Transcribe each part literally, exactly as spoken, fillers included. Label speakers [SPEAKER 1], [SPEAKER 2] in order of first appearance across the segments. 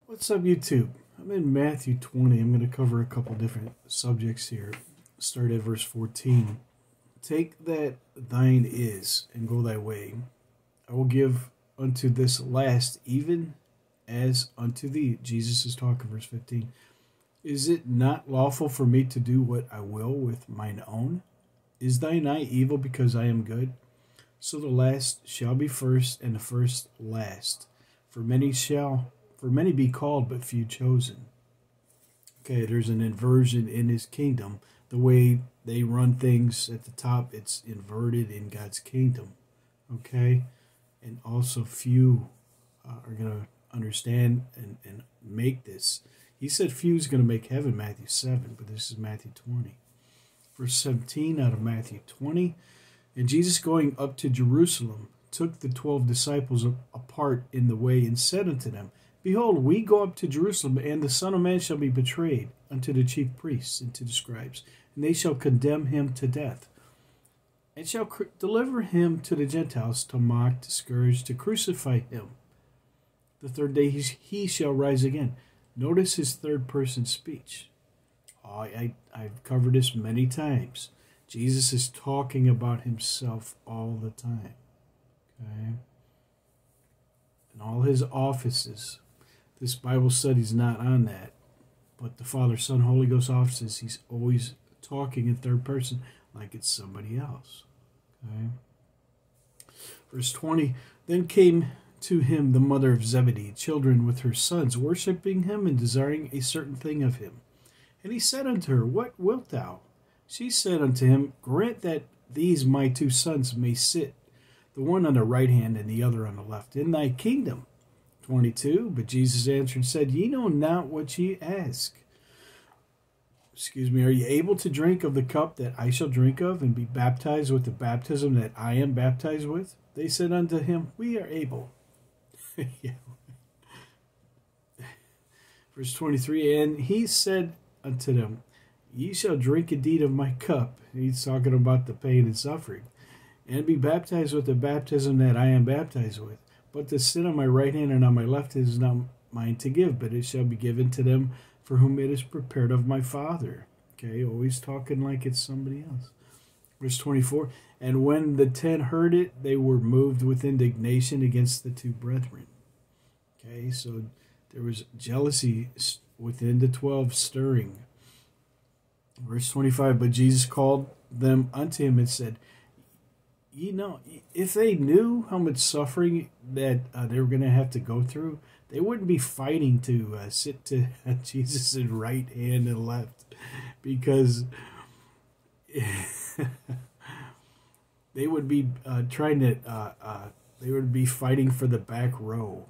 [SPEAKER 1] What's up, YouTube? I'm in Matthew twenty. I'm going to cover a couple different subjects here. Start at verse fourteen. Take that thine is, and go thy way. I will give unto this last, even as unto thee. Jesus is talking, verse fifteen. Is it not lawful for me to do what I will with mine own? Is thine eye evil because I am good? So the last shall be first, and the first last. For many shall, for many be called, but few chosen. Okay, there's an inversion in his kingdom. The way they run things at the top, it's inverted in God's kingdom. Okay, and also few uh, are going to understand and, and make this. He said few is going to make heaven, Matthew seven, but this is Matthew twenty. Verse seventeen out of Matthew twenty. And Jesus, going up to Jerusalem, took the twelve disciples apart in the way, and said unto them, Behold, we go up to Jerusalem, and the Son of Man shall be betrayed unto the chief priests and to the scribes, and they shall condemn him to death, and shall deliver him to the Gentiles, to mock, to scourge, to crucify him. The third day he, he shall rise again. Notice his third person speech. Oh, I, I've covered this many times. Jesus is talking about himself all the time. Okay? And all his offices. This Bible study's not on that. But the Father, Son, Holy Ghost offices, he's always talking in third person like it's somebody else. Okay? Verse twenty, Then came to him the mother of Zebedee, children with her sons, worshipping him and desiring a certain thing of him. And he said unto her, What wilt thou? She said unto him, Grant that these my two sons may sit, the one on the right hand and the other on the left, in thy kingdom. twenty-two, But Jesus answered and said, Ye know not what ye ask. Excuse me, are ye able to drink of the cup that I shall drink of, and be baptized with the baptism that I am baptized with? They said unto him, We are able. Yeah. Verse twenty-three, And he said unto them, Ye shall drink indeed of my cup. He's talking about the pain and suffering. And be baptized with the baptism that I am baptized with. But to sit on my right hand and on my left is not mine to give, but it shall be given to them for whom it is prepared of my Father. Okay, always talking like it's somebody else. Verse twenty-four, And when the ten heard it, they were moved with indignation against the two brethren. Okay, so there was jealousy within the twelve stirring. Verse twenty-five, But Jesus called them unto him and said, You know, if they knew how much suffering that uh, they were going to have to go through, they wouldn't be fighting to uh, sit to Jesus' right hand and left, because they would be uh, trying to, uh, uh, they would be fighting for the back row.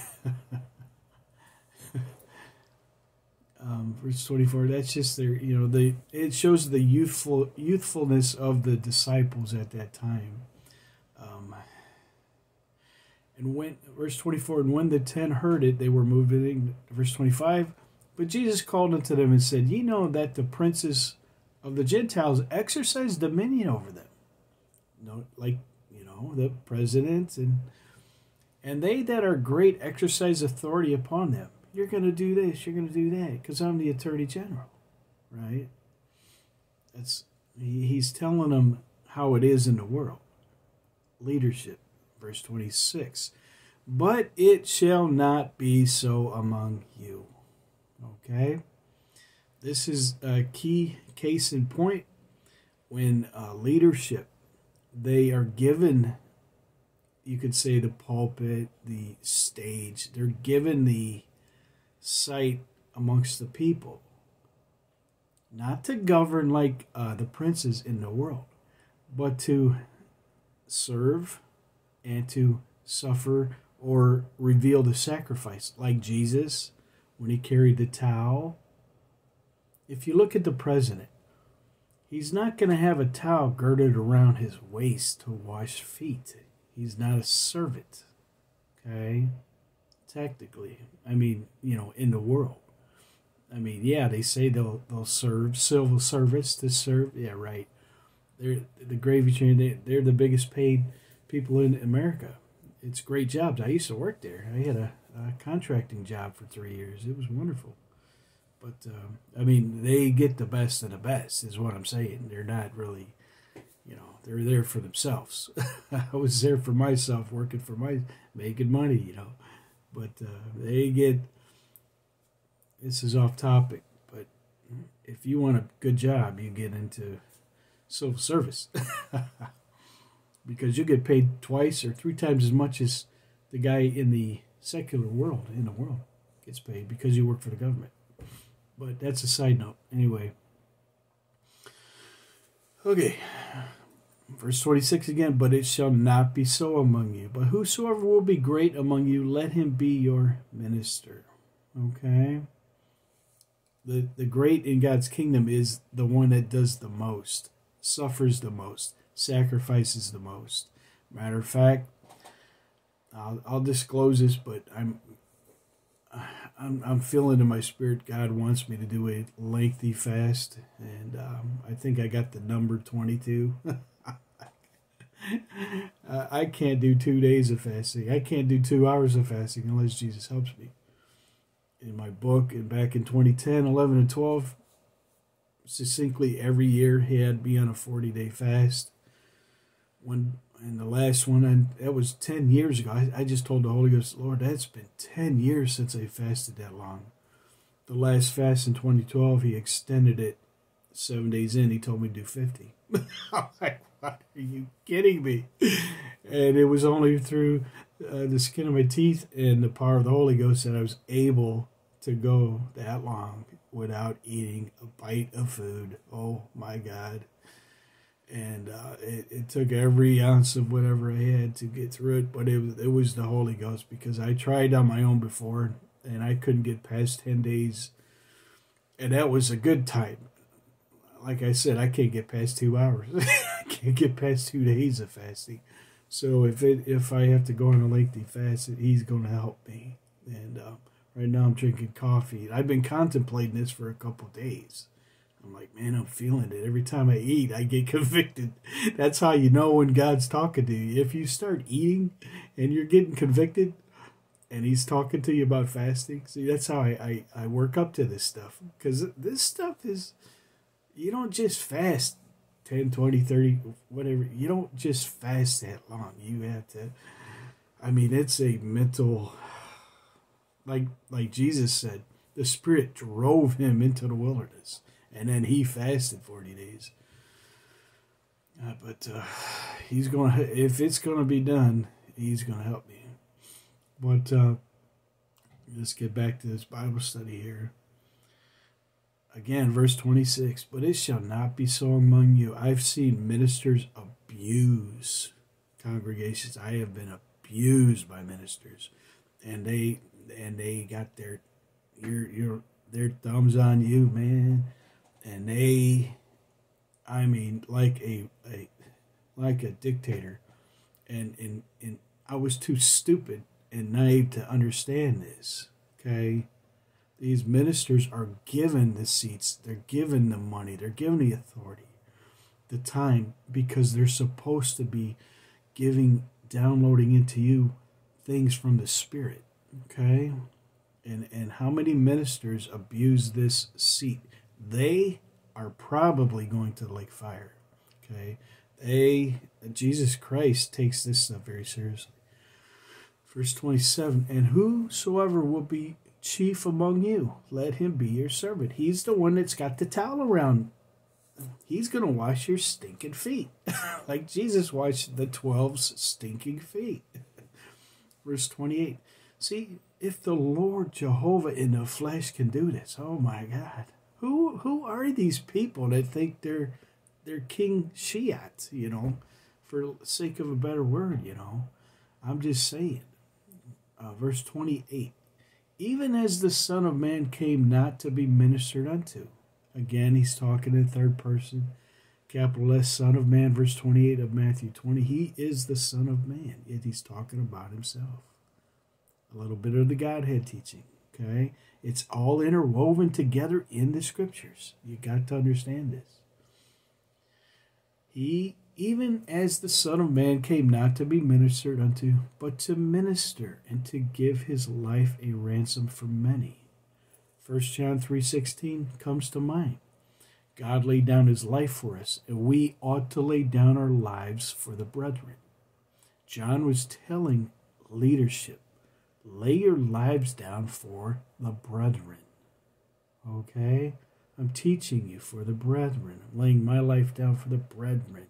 [SPEAKER 1] Um, verse twenty-four, that's just their, you know, the it shows the youthful youthfulness of the disciples at that time. Um, and when, verse twenty-four, and when the ten heard it, they were moved in. Verse twenty-five, But Jesus called unto them and said, Ye know that the princes of the Gentiles exercise dominion over them. No, like, you know, the president, and and they that are great exercise authority upon them. You're going to do this, you're going to do that, because I'm the Attorney General, right? That's he, he's telling them how it is in the world. Leadership, verse twenty-six. But it shall not be so among you. Okay? This is a key case in point when uh, leadership, they are given, you could say, the pulpit, the stage. They're given the sight amongst the people, not to govern like uh, the princes in the world, but to serve and to suffer or reveal the sacrifice, like Jesus when he carried the towel. If you look at the president, he's not going to have a towel girded around his waist to wash feet. He's not a servant, okay? Technically, I mean, you know, in the world. I mean, yeah, they say they'll they'll serve civil service to serve. Yeah, right. They're the gravy train. They, they're the biggest paid people in America. It's great jobs. I used to work there. I had a a contracting job for three years. It was wonderful. But, uh, I mean, they get the best of the best is what I'm saying. They're not really, you know, they're there for themselves. I was there for myself, working for my, making money, you know. But uh, they get, this is off topic, but if you want a good job, you get into civil service. Because you get paid twice or three times as much as the guy in the secular world, in the world, gets paid because you work for the government. But that's a side note. Anyway. Okay. Verse twenty-six again. But it shall not be so among you. But whosoever will be great among you, let him be your minister. Okay. The, the great in God's kingdom is the one that does the most, suffers the most, sacrifices the most. Matter of fact, I'll, I'll disclose this, but I'm, I'm I'm feeling in my spirit God wants me to do a lengthy fast, and um, I think I got the number twenty-two. uh, I can't do two days of fasting. I can't do two hours of fasting unless Jesus helps me. In my book, and back in twenty ten, eleven, and twelve, succinctly every year he had me on a forty-day fast. When and the last one, and that was ten years ago. I, I just told the Holy Ghost, Lord, that's been ten years since I fasted that long. The last fast in twenty twelve, he extended it seven days in. He told me to do fifty. I'm like, what are you kidding me? And it was only through uh, the skin of my teeth and the power of the Holy Ghost that I was able to go that long without eating a bite of food. Oh, my God. And uh, it, it took every ounce of whatever I had to get through it, but it was, it was the Holy Ghost, because I tried on my own before, and I couldn't get past ten days, and that was a good time. Like I said, I can't get past two hours. I can't get past two days of fasting. So if it if I have to go on a lengthy fast, he's going to help me. And uh, right now I'm drinking coffee. I've been contemplating this for a couple of days. I'm like, man, I'm feeling it. Every time I eat, I get convicted. That's how you know when God's talking to you. If you start eating and you're getting convicted and he's talking to you about fasting, see, that's how I, I, I work up to this stuff. Because this stuff is, you don't just fast ten, twenty, thirty, whatever. You don't just fast that long. You have to, I mean, it's a mental, like like Jesus said, the Spirit drove him into the wilderness. And then he fasted forty days. Uh, but uh, he's going to, if it's going to be done, he's going to help me. But uh, let's get back to this Bible study here. Again, verse twenty-six. But it shall not be so among you. I've seen ministers abuse congregations. I have been abused by ministers. And they and they got their, your, your, their thumbs on you, man. And they, I mean, like a, a like a dictator. And, and, and I was too stupid and naive to understand this, okay? These ministers are given the seats. They're given the money. They're given the authority, the time, because they're supposed to be giving, downloading into you things from the Spirit, okay? And, and how many ministers abuse this seat? They are probably going to the lake fire, okay? They, Jesus Christ takes this stuff very seriously. Verse twenty-seven, and whosoever will be chief among you, let him be your servant. He's the one that's got the towel around. He's going to wash your stinking feet, like Jesus washed the twelve's stinking feet. Verse twenty-eight, see, if the Lord Jehovah in the flesh can do this, oh my God. Who who are these people that think they're they're King Shiat, you know, for the sake of a better word, you know? I'm just saying. Uh, verse twenty-eight. Even as the Son of Man came not to be ministered unto. Again, he's talking in third person. Capital S, Son of Man, verse twenty-eight of Matthew twenty. He is the Son of Man, yet he's talking about himself. A little bit of the Godhead teaching, okay? It's all interwoven together in the Scriptures. You got to understand this. He even as the Son of Man came not to be ministered unto, but to minister, and to give his life a ransom for many. First John three sixteen comes to mind. God laid down his life for us, and we ought to lay down our lives for the brethren. John was telling leadership, lay your lives down for the brethren. Okay? I'm teaching you for the brethren. I'm laying my life down for the brethren.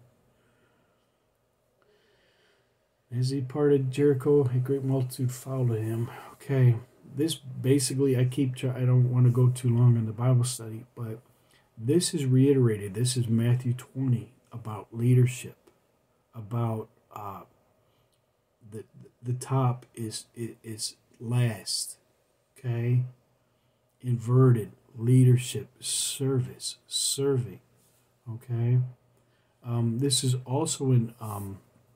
[SPEAKER 1] As he parted Jericho, a great multitude followed him. Okay, this basically, I keep try, I don't want to go too long on the Bible study, but this is reiterated. This is Matthew twenty about leadership, about uh, the the top is is last. Okay, inverted leadership, service, serving. Okay, um, this is also in um.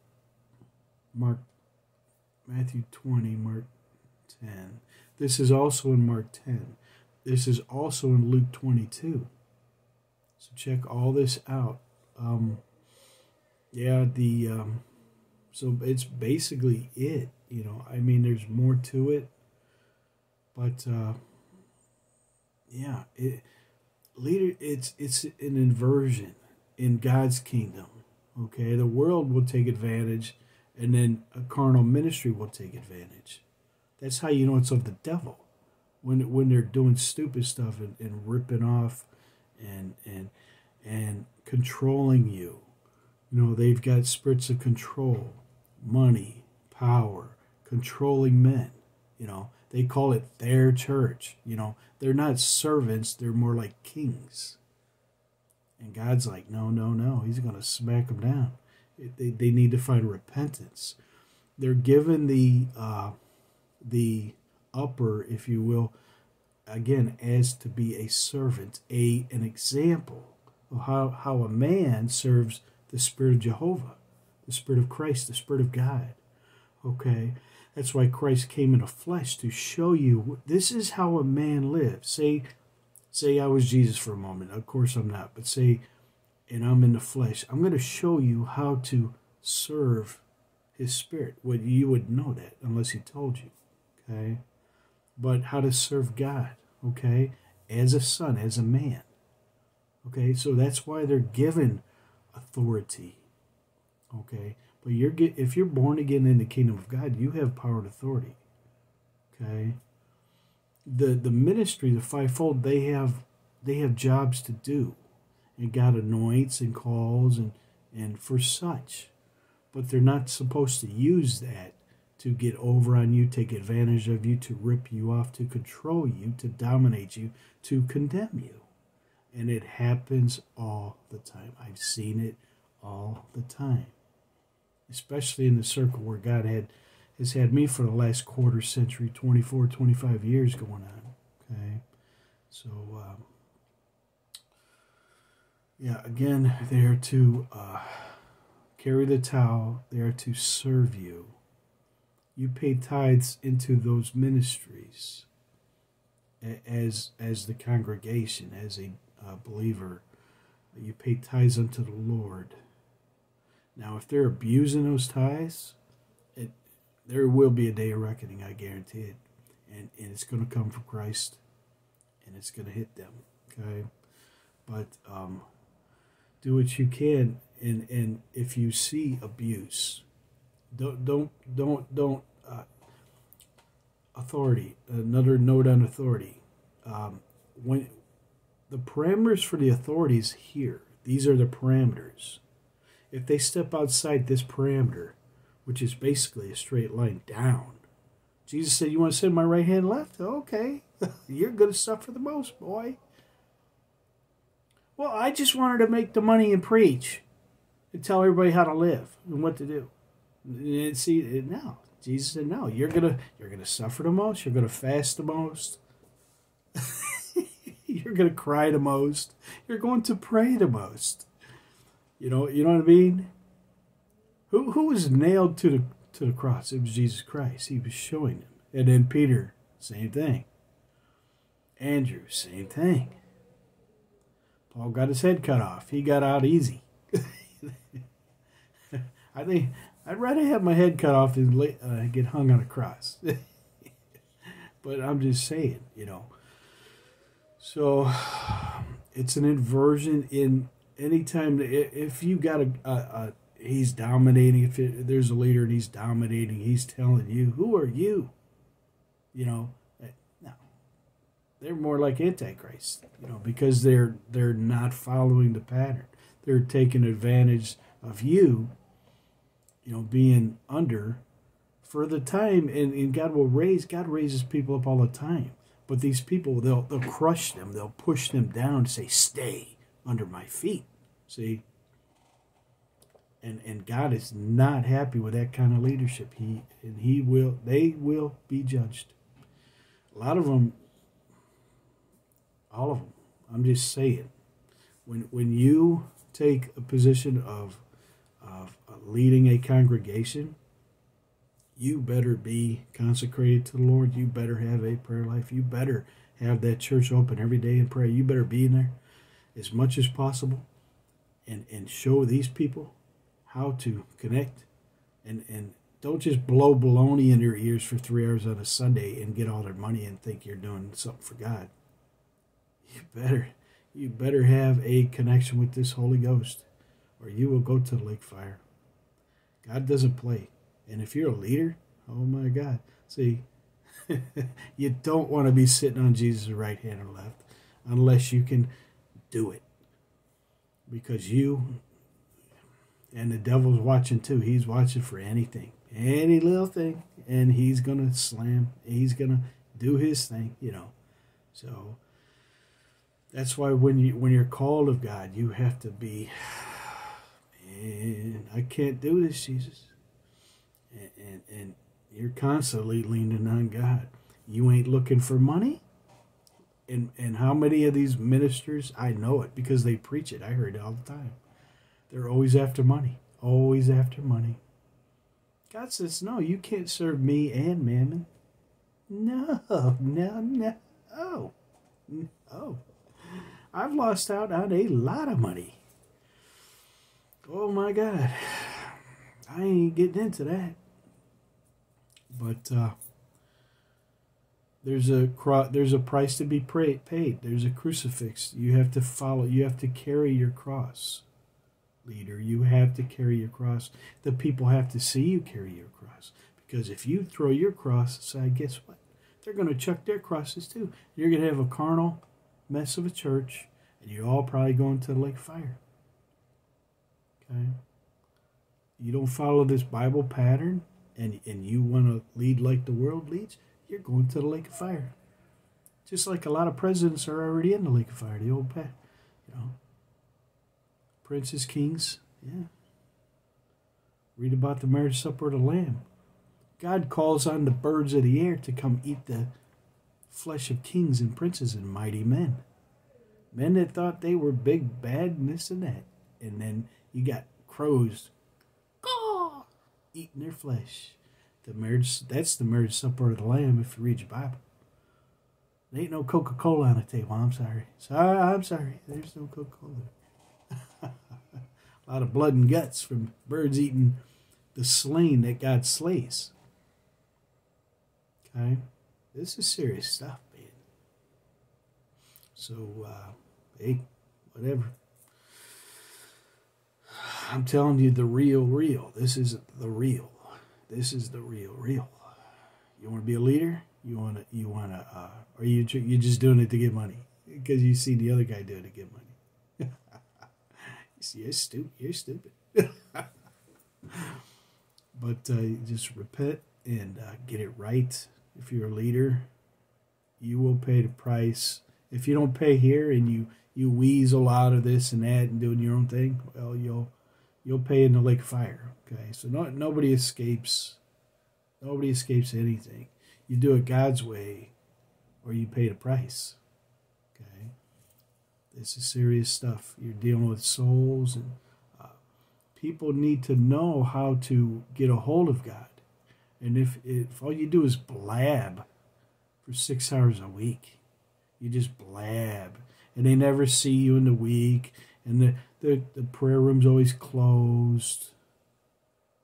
[SPEAKER 1] Mark, Matthew twenty, Mark ten. This is also in Mark ten. This is also in Luke twenty-two. So check all this out. Um, yeah, the um, so it's basically it. You know, I mean, there's more to it, but uh, yeah, it leader. It's it's an inversion in God's kingdom. Okay, the world will take advantage. And then a carnal ministry will take advantage. That's how you know it's of the devil. When when they're doing stupid stuff and, and ripping off and and and controlling you. You know, they've got spirits of control, money, power, controlling men. You know, they call it their church. You know, they're not servants, they're more like kings. And God's like, no, no, no, he's going to smack them down. They, they need to find repentance. They're given the uh, the upper, if you will, again, as to be a servant, a an example of how, how a man serves the Spirit of Jehovah, the Spirit of Christ, the Spirit of God. Okay, that's why Christ came in the flesh, to show you this is how a man lives. Say, say I was Jesus for a moment. Of course I'm not, but say, and I'm in the flesh, I'm going to show you how to serve his Spirit. Well, you would know that unless he told you, okay? But how to serve God, okay? As a son, as a man, okay? So that's why they're given authority, okay? But you're get, if you're born again in the kingdom of God, you have power and authority, okay? The the ministry, the fivefold, they have they have jobs to do. And God anoints and calls and, and for such. But they're not supposed to use that to get over on you, take advantage of you, to rip you off, to control you, to dominate you, to condemn you. And it happens all the time. I've seen it all the time. Especially in the circle where God had has had me for the last quarter century, twenty-four, twenty-five years going on. Okay? So, um, yeah, again, they are to uh, carry the towel. They are to serve you. You pay tithes into those ministries as as the congregation, as a uh, believer. You pay tithes unto the Lord. Now, if they're abusing those tithes, it, there will be a day of reckoning, I guarantee it. And, and it's going to come from Christ, and it's going to hit them, okay? But um, do what you can, and, and if you see abuse, don't, don't, don't, don't, uh, authority, another note on authority. Um, when the parameters for the authorities here, these are the parameters. If they step outside this parameter, which is basically a straight line down, Jesus said, you want to sit my right hand left? Okay, you're going to suffer the most, boy. Well, I just wanted to make the money and preach and tell everybody how to live and what to do. And see, no, Jesus said, no, you're gonna you're gonna suffer the most. You're gonna fast the most. You're gonna cry the most. You're going to pray the most. You know, you know what I mean? Who who was nailed to the to the cross? It was Jesus Christ. He was showing them. And then Peter, same thing. Andrew, same thing. Paul got his head cut off. He got out easy. I think I'd rather have my head cut off than uh, get hung on a cross. But I'm just saying, you know. So it's an inversion in any time. If you got a, a, a he's dominating. If it, there's a leader and he's dominating, he's telling you, "Who are you?" You know, no, they're more like Antichrist. You know, because they're they're not following the pattern. They're taking advantage of you. You know, being under for the time, and, and God will raise. God raises people up all the time. But these people, they'll they'll crush them. They'll push them down and say, "Stay under my feet." See. And and God is not happy with that kind of leadership. He and he will. They will be judged. A lot of them. All of them. I'm just saying. When when you take a position of of leading a congregation, you better be consecrated to the Lord. You better have a prayer life. You better have that church open every day in prayer. You better be in there as much as possible, and and show these people how to connect, and and don't just blow baloney in their ears for three hours on a Sunday and get all their money and think you're doing something for God. You better you better have a connection with this Holy Ghost, or you will go to the lake fire. God doesn't play. And if you're a leader, oh my God, see, you don't want to be sitting on Jesus' right hand or left unless you can do it. Because you, and the devil's watching too. He's watching for anything, any little thing, and he's going to slam. He's going to do his thing, you know. So that's why when, you, when you're called of God, you have to be, man, I can't do this, Jesus. And, and, and you're constantly leaning on God. You ain't looking for money. And, and how many of these ministers, I know it because they preach it. I heard it all the time. They're always after money. Always after money. God says, no, you can't serve me and mammon. No, no, no. Oh, oh. I've lost out on a lot of money. Oh, my God. I ain't getting into that. But uh, there's a there's a price to be paid. There's a crucifix. You have to follow. You have to carry your cross, leader. You have to carry your cross. The people have to see you carry your cross. Because if you throw your cross aside, guess what? They're going to chuck their crosses too. You're going to have a carnal mess of a church, and you're all probably going to the lake of fire. Okay? You don't follow this Bible pattern, and, and you want to lead like the world leads, you're going to the lake of fire. Just like a lot of presidents are already in the lake of fire, the old path, you know. Princes, kings, yeah. Read about the marriage supper of the Lamb. God calls on the birds of the air to come eat the flesh of kings and princes and mighty men. Men that thought they were big, bad, and this and that. And then you got crows eating their flesh. The marriage, that's the marriage supper of the Lamb if you read your Bible. There ain't no Coca-Cola on the table. I'm sorry. Sorry, I'm sorry. There's no Coca-Cola. A lot of blood and guts from birds eating the slain that God slays. Okay? This is serious stuff, man. So, uh, hey, whatever. I'm telling you the real, real. This is the real. This is the real, real. You want to be a leader? You want to, you want to, uh, or you you're just doing it to get money because you see the other guy do it to get money. You see, you're stupid. You're stupid. But uh, just repent and uh, get it right. If you're a leader, you will pay the price. If you don't pay here and you you weasel out of this and that and doing your own thing, well, you'll you'll pay in the lake of fire. Okay, so no, nobody escapes. Nobody escapes anything. You do it God's way, or you pay the price. Okay, this is serious stuff. You're dealing with souls, and uh, people need to know how to get a hold of God. And if if all you do is blab for six hours a week, you just blab, and they never see you in the week, and the the, the prayer room's always closed.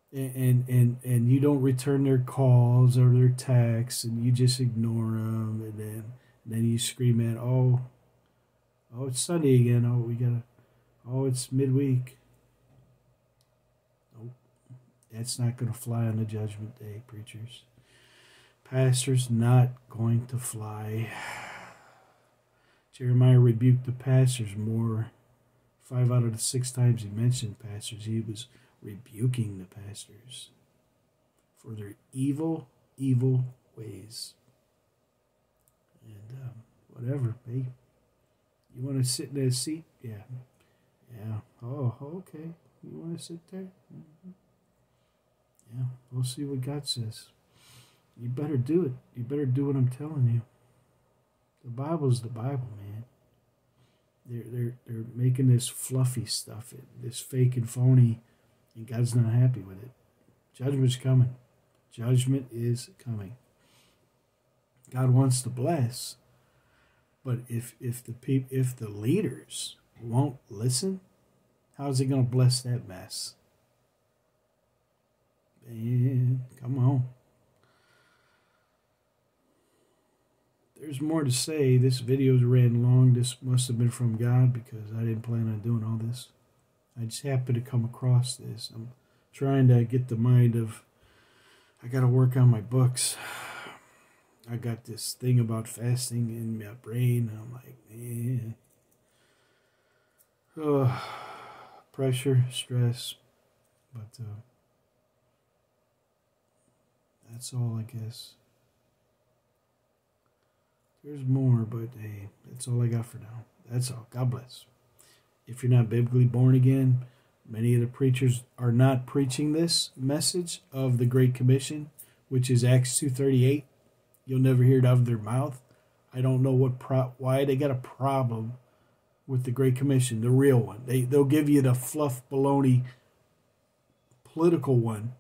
[SPEAKER 1] and, and, and, and you don't return their calls or their texts, and you just ignore them, and then, and then you scream at, oh, oh, it's Sunday again, oh, we gotta, oh, it's midweek. Nope, that's not going to fly on the judgment day, preachers. Pastor's not going to fly. Jeremiah rebuked the pastors more. Five out of the six times he mentioned pastors, he was rebuking the pastors for their evil, evil ways. And um, whatever, hey, you want to sit in that seat? Yeah. Yeah. Oh, okay. You want to sit there? Mm-hmm. Yeah, we'll see what God says. You better do it. You better do what I'm telling you. The Bible's the Bible, man. They're, they're, they're making this fluffy stuff, this fake and phony, and God's not happy with it. Judgment's coming. Judgment is coming. God wants to bless, but if if the peop, if the leaders won't listen, how's he going to bless that mess? Man, come on. There's more to say. This video's ran long. This must have been from God because I didn't plan on doing all this. I just happened to come across this. I'm trying to get the mind of, I got to work on my books. I got this thing about fasting in my brain. I'm like, man. Oh, pressure, stress. But uh, that's all, I guess. There's more, but hey, that's all I got for now. That's all. God bless. If you're not biblically born again, many of the preachers are not preaching this message of the Great Commission, which is Acts two thirty-eight. You'll never hear it out of their mouth. I don't know what pro- why they got a problem with the Great Commission, the real one. They, they'll give you the fluff baloney political one,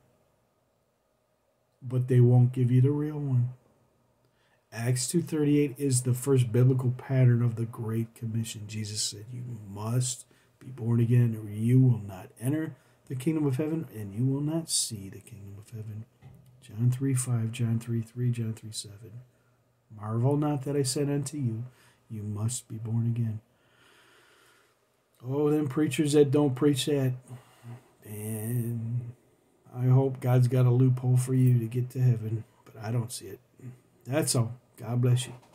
[SPEAKER 1] but they won't give you the real one. Acts two thirty-eight is the first biblical pattern of the Great Commission. Jesus said, you must be born again, or you will not enter the kingdom of heaven, and you will not see the kingdom of heaven. John three five, John three three, John three seven. Marvel not that I said unto you, you must be born again. Oh, them preachers that don't preach that, and I hope God's got a loophole for you to get to heaven, but I don't see it. That's all. God bless you.